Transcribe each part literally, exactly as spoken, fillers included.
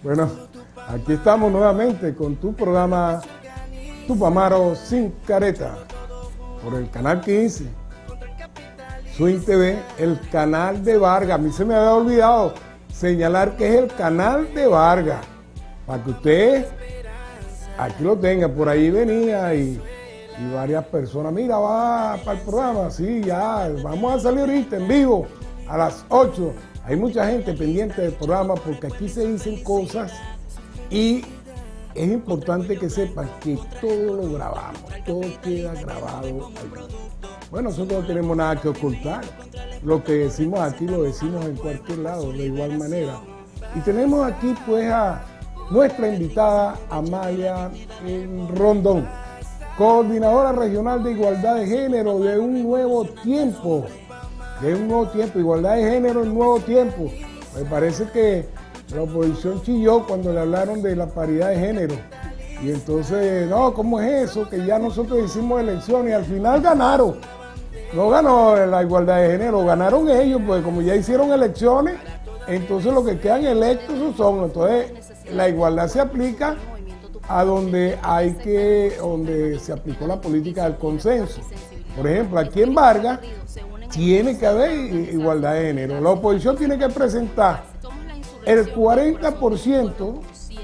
Bueno, aquí estamos nuevamente con tu programa Tupamaro Sin Careta por el canal quince, Swing T V, el canal de Vargas. A mí se me había olvidado señalar que es el canal de Vargas, para que usted aquí lo tenga. Por ahí venía y, y varias personas, mira, va para el programa, sí, ya, vamos a salir ahorita en vivo a las ocho. Hay mucha gente pendiente del programa porque aquí se dicen cosas y es importante que sepan que todo lo grabamos, todo queda grabado aquí. Bueno, nosotros no tenemos nada que ocultar. Lo que decimos aquí lo decimos en cualquier lado, de igual manera. Y tenemos aquí pues a nuestra invitada Amalia Rondón, coordinadora regional de igualdad de género de Un Nuevo Tiempo. De Un Nuevo Tiempo, igualdad de género en Nuevo Tiempo. Me parece que la oposición chilló cuando le hablaron de la paridad de género. Y entonces, no, ¿cómo es eso? Que ya nosotros hicimos elecciones y al final ganaron. No ganó la igualdad de género, ganaron ellos, pues como ya hicieron elecciones, entonces los que quedan electos son. Entonces, la igualdad se aplica a donde hay que, donde se aplicó la política del consenso. Por ejemplo, aquí en Vargas tiene que haber igualdad de género. La oposición tiene que presentar el cuarenta por ciento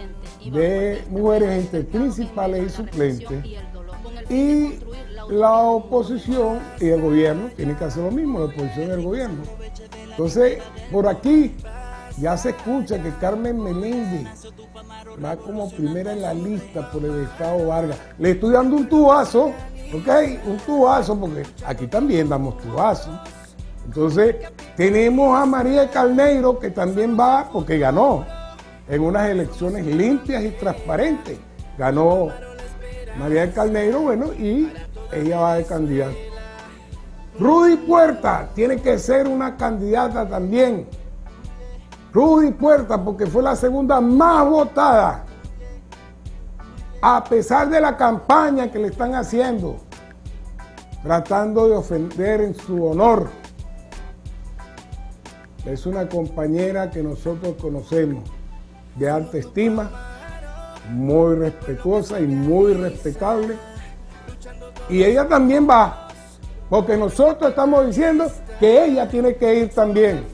de mujeres entre principales y suplentes, y la oposición y el gobierno tienen que hacer lo mismo, la oposición y el gobierno. Entonces, por aquí ya se escucha que Carmen Meléndez va como primera en la lista por el estado Vargas. Le estoy dando un tubazo, ¿ok? Un tubazo, porque aquí también damos tubazo. Entonces, tenemos a María Carneiro, que también va, porque ganó en unas elecciones limpias y transparentes. Ganó María Carneiro, bueno, y ella va de candidata. Rudy Puerta tiene que ser una candidata también. Rudy Puerta, porque fue la segunda más votada, a pesar de la campaña que le están haciendo, tratando de ofender en su honor. Es una compañera que nosotros conocemos de alta estima, muy respetuosa y muy respetable. Y ella también va, porque nosotros estamos diciendo que ella tiene que ir también.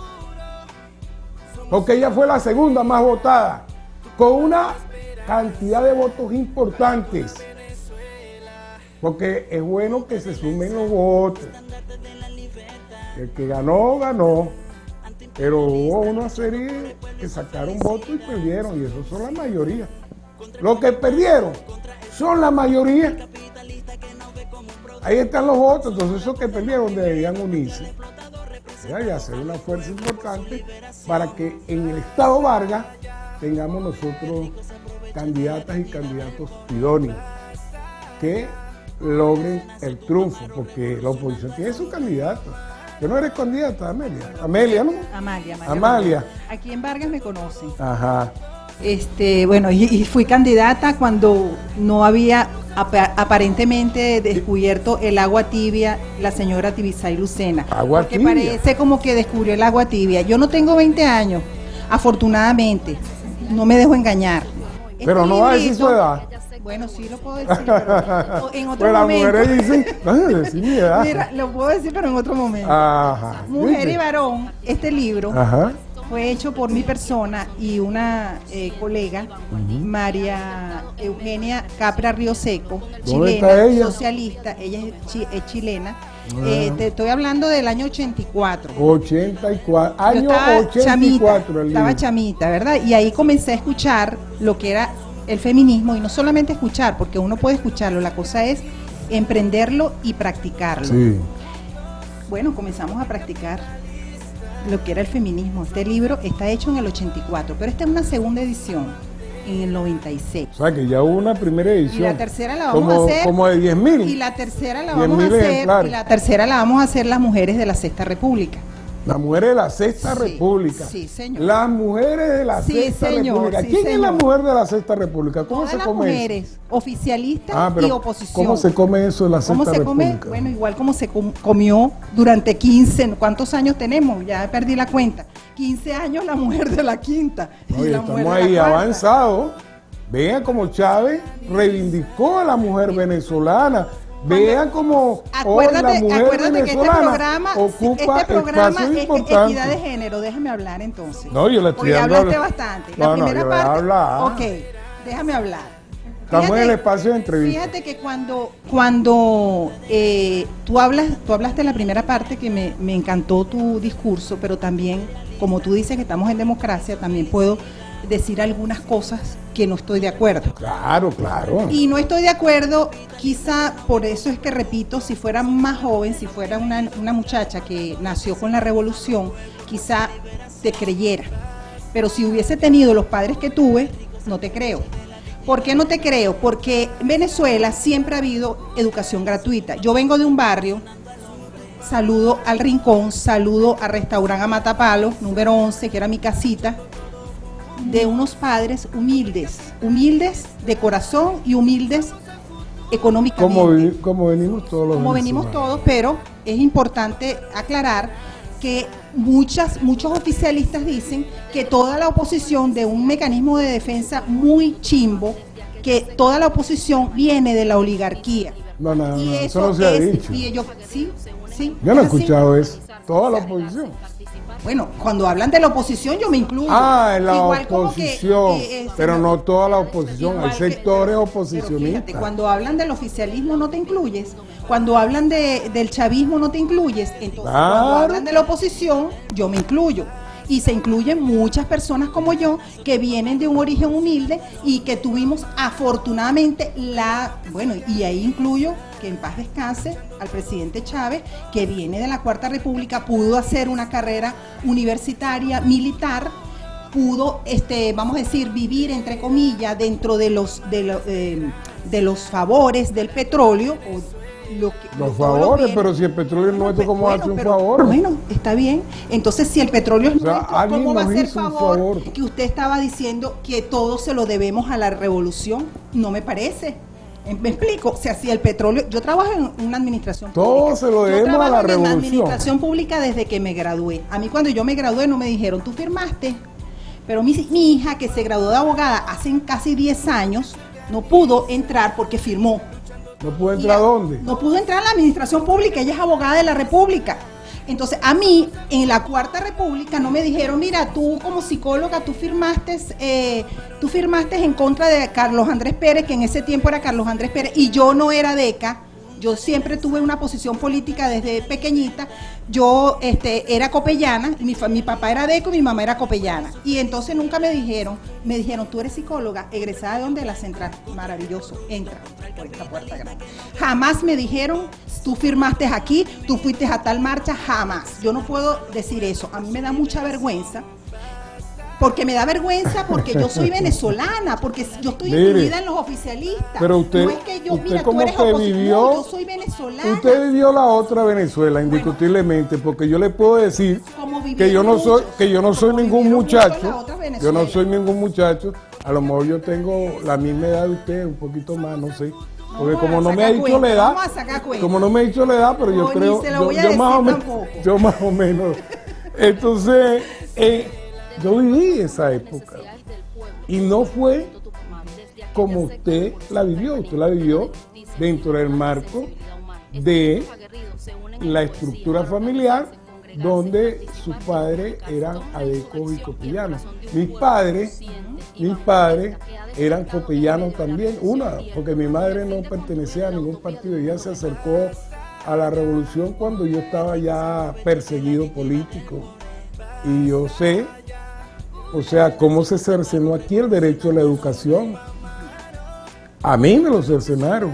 Porque ella fue la segunda más votada, con una cantidad de votos importantes. Porque es bueno que se sumen los votos. El que ganó, ganó. Pero hubo una serie que sacaron votos y perdieron, y esos son la mayoría. Los que perdieron son la mayoría. Ahí están los votos, entonces esos que perdieron deberían unirse y hacer una fuerza importante para que en el estado Vargas tengamos nosotros candidatas y candidatos idóneos que logren el triunfo, porque la oposición tiene su candidato. ¿Que no eres candidata, Amelia? Amelia, ¿no? Amalia, Amalia. Amalia. Aquí en Vargas me conocen. Ajá. Este, bueno, y, y fui candidata cuando no había ap aparentemente descubierto el agua tibia la señora Tibisay Lucena. Agua porque tibia. Parece como que descubrió el agua tibia. Yo no tengo veinte años, afortunadamente, no me dejo engañar. Pero este no va a decir su edad. Bueno, sí lo puedo decir, pero en otro pues las momento. mujeres dicen, no, decir mi edad. Mira, lo puedo decir, pero en otro momento. Ajá. Mujer ¿Viste? y varón, este libro Ajá. fue hecho por mi persona y una eh, colega, uh-huh. María Eugenia Capra Río Seco, chilena, ella? socialista, ella es, chi es chilena. Uh-huh. eh, te estoy hablando del año ochenta y cuatro. ochenta y cuatro, año estaba ochenta y cuatro. Chamita, el estaba chamita, ¿verdad? Y ahí comencé a escuchar lo que era el feminismo, y no solamente escuchar, porque uno puede escucharlo, la cosa es emprenderlo y practicarlo. Sí. Bueno, comenzamos a practicar lo que era el feminismo. Este libro está hecho en el ochenta y cuatro, pero esta es una segunda edición en el noventa y seis. O sea que ya hubo una primera edición. Y la tercera la vamos como, a hacer. Como de diez mil. Y la tercera la vamos a hacer. Y la tercera la vamos a hacer las mujeres de la Sexta República. Las mujeres de la Sexta Sí, República. sí, señor. Las mujeres de la Sí, Sexta señor, República. sí, ¿Quién señor. es la mujer de la Sexta República? ¿Cómo Todas se las come mujeres, eso? oficialistas Ah, pero y oposición. ¿cómo se come eso de la ¿Cómo Sexta se come? República? Bueno, igual como se com- comió durante quince, ¿cuántos años tenemos? Ya perdí la cuenta. quince años la mujer de la quinta. No, y y la estamos mujer de ahí la cuarta. avanzados. Vean cómo Chávez reivindicó a la mujer venezolana. Vean cómo hoy la Acuérdate, mujer acuérdate que este venezolana programa, ocupa este programa espacios es importantes. equidad de género. Déjame hablar entonces. No, yo le estoy Porque ya dando- hablaste bastante. La No, no, primera yo voy a parte. hablar. Ok, déjame hablar. Estamos Fíjate- en el espacio de entrevista. Fíjate que cuando, cuando eh, tú hablas, tú hablaste en la primera parte que me, me encantó tu discurso, pero también, como tú dices que estamos en democracia, también puedo decir algunas cosas que no estoy de acuerdo. Claro, claro. Y no estoy de acuerdo, quizá por eso es que repito, si fuera más joven, si fuera una, una muchacha que nació con la revolución, quizá te creyera. Pero si hubiese tenido los padres que tuve, no te creo. ¿Por qué no te creo? Porque en Venezuela siempre ha habido educación gratuita. Yo vengo de un barrio, saludo al Rincón, saludo al restaurante Amatapalo, número once, que era mi casita, de unos padres humildes, humildes de corazón y humildes económicamente. Como, vi- como venimos todos los Como venimos venezolanos. todos, pero es importante aclarar que muchas, muchos oficialistas dicen que toda la oposición de un mecanismo de defensa muy chimbo, que toda la oposición viene de la oligarquía. No, no, no, Y eso no se ha es- dicho. y ellos- sí, sí, Yo no he es así. escuchado eso. Toda la oposición. Bueno, cuando hablan de la oposición yo me incluyo. Ah, en la Igual como que, oposición. eh, eh, pero se- no toda la oposición. Igual Hay que- sectores pero oposicionistas. fíjate, cuando hablan del oficialismo no te incluyes, cuando hablan de, del chavismo no te incluyes, entonces Claro. cuando hablan de la oposición yo me incluyo. Y se incluyen muchas personas como yo que vienen de un origen humilde y que tuvimos afortunadamente la, bueno, y ahí incluyo que en paz descanse al presidente Chávez, que viene de la Cuarta República, pudo hacer una carrera universitaria, militar, pudo, este, vamos a decir, vivir entre comillas dentro de los de, lo- eh, de los favores del petróleo o lo que, Los todos los favores, bienes. pero si el petróleo es Bueno, nuestro, ¿cómo bueno, hace un pero- favor? Bueno, está bien. Entonces, si el petróleo es O sea, nuestro, alguien ¿cómo va a nos ser hizo un favor, favor. que usted estaba diciendo que todo se lo debemos a la revolución? No me parece. Eh, ¿Me explico? O sea, si el petróleo... Yo trabajo en una administración Todo pública. se lo Yo debemos a trabajo la en revolución. administración pública desde que me gradué. A mí cuando yo me gradué no me dijeron, ¿tú firmaste? Pero mi, mi hija, que se graduó de abogada hace casi diez años, no pudo entrar porque firmó. ¿No puede Y entrar a a- dónde? No pudo entrar a la administración pública, ella es abogada de la República. Entonces, a mí, en la Cuarta República, no me dijeron, mira, tú como psicóloga, tú firmaste, eh, tú firmaste en contra de Carlos Andrés Pérez, que en ese tiempo era Carlos Andrés Pérez, y yo no era deca. Yo siempre tuve una posición política desde pequeñita. Yo este, era copellana, mi, fa- mi papá era deco y mi mamá era copellana. Y entonces nunca me dijeron, me dijeron, tú eres psicóloga, egresada de donde, de la central. Maravilloso, entra por esta puerta grande. Jamás me dijeron, tú firmaste aquí, tú fuiste a tal marcha, jamás. Yo no puedo decir eso. A mí me da mucha vergüenza. Porque me da vergüenza, porque yo soy venezolana, porque yo estoy Mire, incluida en los oficialistas. pero usted- no es que yo, usted mira, como tú eres que oposición, vivió- no, yo soy venezolana. Usted vivió la otra Venezuela, indiscutiblemente, porque yo le puedo decir Como que yo vivieron no soy muchos, que yo no soy como ningún vivieron muchos en la muchacho, otra yo Venezuela. no soy ningún muchacho, a lo mejor yo tengo la misma edad de usted, un poquito más, no sé. Porque Vamos como a no me sacar ha dicho cuenta, la edad, vamos a sacar cuenta. como no me ha dicho la edad, pero yo No, ni creo, se lo yo, voy a yo decir más o menos, tampoco. yo más o menos. Entonces, eh, yo viví esa época y no fue como usted la vivió, usted la vivió dentro del marco de la estructura familiar donde sus padres eran adecos y copellanos. Mis padres, mis padres eran copellanos también, una, porque mi madre no pertenecía a ningún partido, ella se acercó a la revolución cuando yo estaba ya perseguido político. Y yo sé, o sea, cómo se cercenó aquí el derecho a la educación. A mí me lo cercenaron.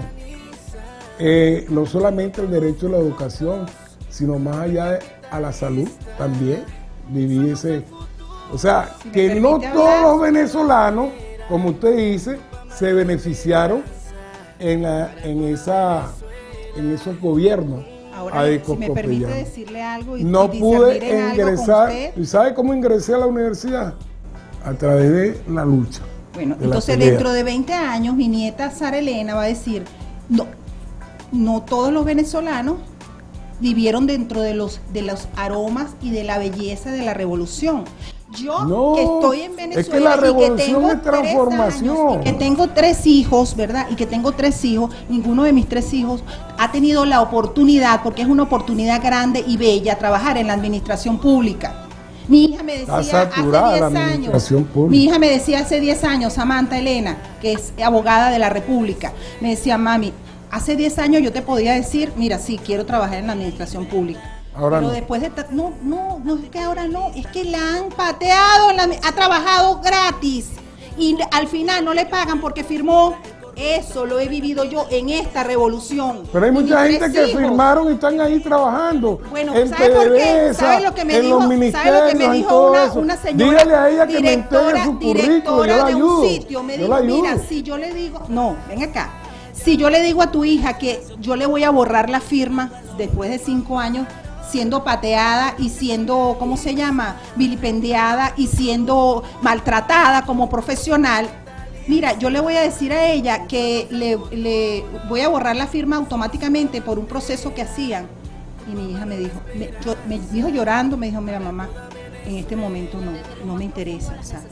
Eh, no solamente el derecho a la educación, sino más allá de, a la salud también. Viví ese. O sea, Si me que no permite todos hablar. los venezolanos, como usted dice, se beneficiaron en, la, en, esa, en esos gobiernos. Ahora, Aicos si me permite Copellano. decirle algo y No y pude discernir en algo con ingresar. usted. ¿Y sabe cómo ingresé a la universidad? A través de la lucha. Bueno, de la entonces pelea. dentro de veinte años mi nieta Sara Elena va a decir, no, no todos los venezolanos vivieron dentro de los, de los aromas y de la belleza de la revolución. Yo No, que estoy en Venezuela es que la y que revolución tengo es tres transformación. años, y que tengo tres hijos, ¿verdad? Y que tengo tres hijos, ninguno de mis tres hijos ha tenido la oportunidad, porque es una oportunidad grande y bella, trabajar en la administración pública. Mi hija me decía Está saturada hace la diez años, administración pública. mi hija me decía hace diez años, Samantha Elena, que es abogada de la República, me decía, mami, hace diez años yo te podía decir, mira, sí, quiero trabajar en la administración pública. Ahora Pero no. después de... ta- No, no, no es que ahora no, es que la han pateado, la- ha trabajado gratis y al final no le pagan porque firmó. Eso lo he vivido yo en esta revolución. Pero hay Y mucha mis gente tres que hijos. firmaron y están ahí trabajando. Bueno, en ¿sabe por qué? PDVSA, ¿Sabe lo que me en dijo? los ¿Sabe lo que me ministerios, en dijo todo una, eso. una señora Dígale a ella que me entregue directora, su currículo, yo directora la de ayudo. un sitio? Me Yo dijo, la ayudo. mira, si yo le digo, no, ven acá. Si yo le digo a tu hija que yo le voy a borrar la firma después de cinco años, siendo pateada y siendo, ¿cómo se llama? Vilipendiada y siendo maltratada como profesional. Mira, yo le voy a decir a ella que le, le voy a borrar la firma automáticamente por un proceso que hacían. Y mi hija me dijo, me, yo- me dijo llorando, me dijo, mira mamá, en este momento no, no me interesa. O sea,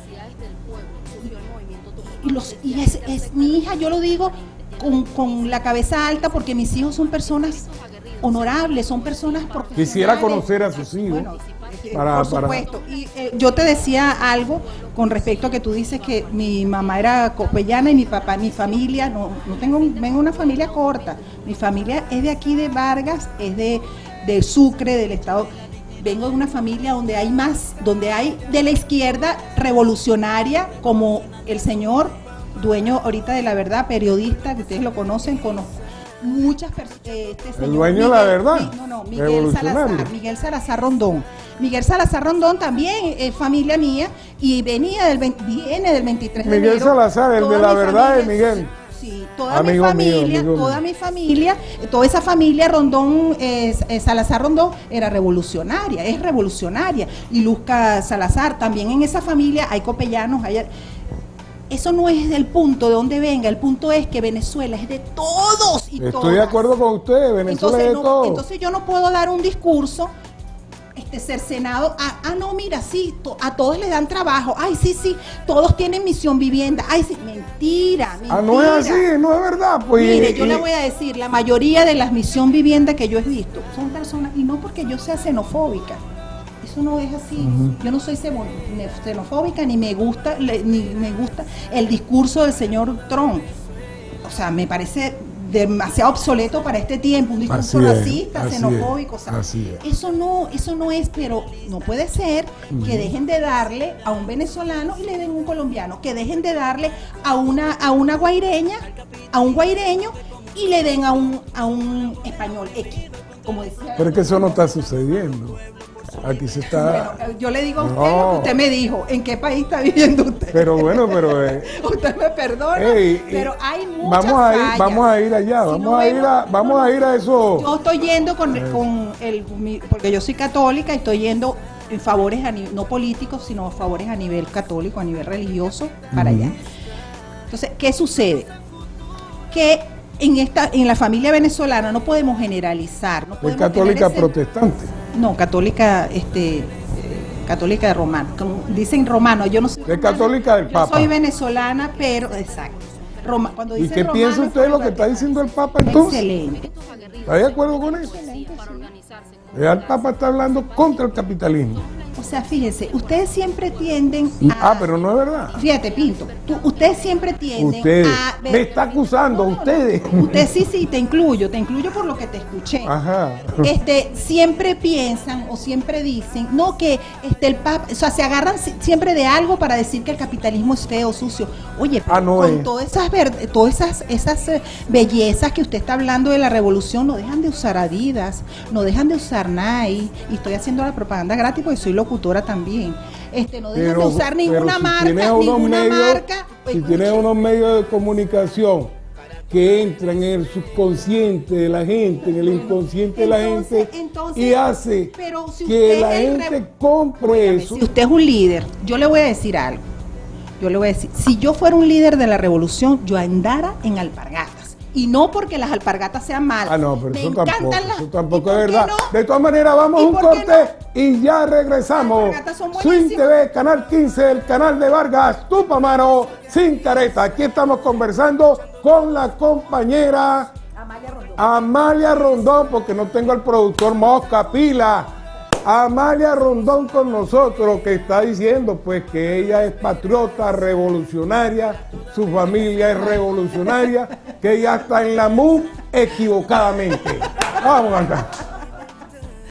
y los, y es, es mi hija, yo lo digo con, con la cabeza alta porque mis hijos son personas honorables, son personas profesionales. Quisiera conocer a sus hijos. Bueno, eh, para- por para- supuesto. Y eh, yo te decía algo con respecto a que tú dices que mi mamá era copellana y mi papá, mi familia, no, no tengo, vengo de una familia corta. Mi familia es de aquí de Vargas, es de, de Sucre, del estado. Vengo de una familia donde hay más, donde hay de la izquierda revolucionaria, como el señor dueño ahorita de La Verdad, periodista, que ustedes lo conocen, conozco muchas personas. Este señor, dueño de La Verdad, Mi- no, no, Miguel revolucionario. Salazar, Miguel Salazar Rondón. Miguel Salazar Rondón también es familia mía y venía del veinte viene del veintitrés de Miguel enero. Salazar, el Toda de La mi Verdad es familia- Miguel. Sí, toda Amigo mi mío, familia, amigo toda mío. mi familia, toda esa familia Rondón, eh, eh, Salazar Rondón era revolucionaria, es revolucionaria. Y Luzca Salazar, también en esa familia hay copellanos, hay... Eso no es el punto de donde venga, el punto es que Venezuela es de todos y Estoy todas. de acuerdo con usted, Venezuela Entonces, es de no, todo. entonces yo no puedo dar un discurso este cercenado a, ah no, mira, sí, to- a todos les dan trabajo, ay sí, sí, todos tienen misión vivienda, ay sí, mentira, mentira. Ah, no es así, no es verdad. Pues, Mire, y- yo le voy a decir, la mayoría de las misión vivienda que yo he visto son personas, y no porque yo sea xenofóbica, eso no es así. Yo no soy xeno- ne- xenofóbica, ni me gusta, le- ni me gusta el discurso del señor Trump. O sea, me parece demasiado obsoleto para este tiempo, un discurso Así es, racista, así xenofóbico, es, o sea, así es. eso no, eso no es, pero no puede ser que dejen de darle a un venezolano y le den un colombiano, que dejen de darle a una, a una guaireña, a un guaireño y le den a un, a un español X, como decía. Pero es que eso no está sucediendo. Aquí se está... Bueno, yo le digo a usted No. lo que usted me dijo, ¿en qué país está viviendo usted? Pero bueno, pero... eh, Usted me perdona, ey, pero hay muchas vamos a ir, fallas. vamos a ir allá, Si vamos no a ir vemos- a, vamos a ir a eso. Yo estoy yendo con, con el, mi- porque yo soy católica y estoy yendo en favores a nivel, no políticos, sino favores a nivel católico, a nivel religioso, para Ujú. allá. Entonces, ¿qué sucede? Que en esta, en la familia venezolana no podemos generalizar. No Es podemos católica tener ese- protestante. No, católica, este, eh, católica de romano. Como dicen romano, yo no soy. Es católica del Yo Papa. soy venezolana, pero exacto. Roma, cuando ¿Y dicen qué romano, piensa es usted de lo por que el está diciendo el Papa Vaticano. entonces? Excelente. ¿Está de acuerdo con eso? Ya el Papa está hablando contra el capitalismo. O sea, fíjense, ustedes siempre tienden Y- a... ah, pero no es verdad. Fíjate, Pinto, tú- ustedes siempre tienden Ustedes. a... Me está acusando, ustedes. Usted sí, sí, te incluyo, te incluyo por lo que te escuché. Ajá. Este, siempre piensan o siempre dicen, no, que este el Papa, o sea, se agarran si- siempre de algo para decir que el capitalismo es feo, sucio. Oye, pero Ah, no con es. todas esas ver- todas esas, esas eh, bellezas que usted está hablando de la revolución, no dejan de usar Adidas, no dejan de usar Nike, y estoy haciendo la propaganda gratis porque soy locutora también. Este, no dejan de usar ninguna pero si marca, tienes unos ninguna medios- marca. Si tienes unos medios de comunicación que entra en el subconsciente de la gente, en el inconsciente de la Entonces- gente, entonces, y hace pero si que usted la es el gente re- compre Óigame, eso. Si usted es un líder, yo le voy a decir algo. Yo le voy a decir, si yo fuera un líder de la revolución, yo andara en alpargatas. Y no porque las alpargatas sean malas. Ah, no, pero Me eso encantan tampoco, las- eso ¿y tampoco por es qué verdad. no? De todas maneras, vamos a ¿Y un por qué corte y ya regresamos. Las alpargatas son Swing buenísimas. T V, Canal quince, el canal de Vargas, Tupamaro, sin careta. Aquí estamos conversando con la compañera Amalia Rondón. Amalia Rondón, porque no tengo al productor Mosca Pila. Amalia Rondón con nosotros, que está diciendo pues que ella es patriota, revolucionaria, su familia es revolucionaria, que ella está en la M U equivocadamente. Vamos acá.